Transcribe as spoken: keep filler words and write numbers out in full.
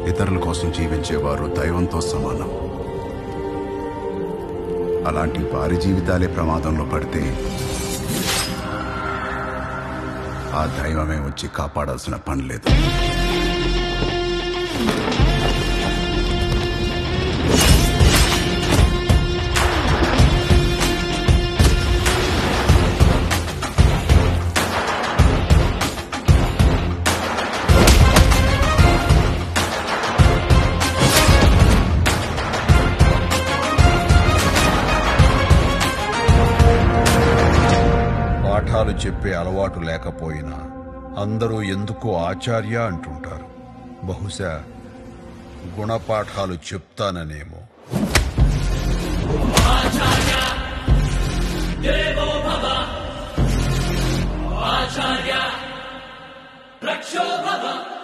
ఇతరుల కోసం జీవించేవారు దైవంతో సమానం. అలాంటి వారి జీవితాలే ప్రమాదంలో పడితే ఆ దైవమే వచ్చి కాపాడాల్సిన పని లేదు. పాఠాలు చెప్పే అలవాటు లేకపోయినా అందరూ ఎందుకో ఆచార్య అంటుంటారు. బహుశా గుణపాఠాలు చెప్తాననేమో. ఆచార్య దేవో భవ, ఆచార్య రక్షో భవ.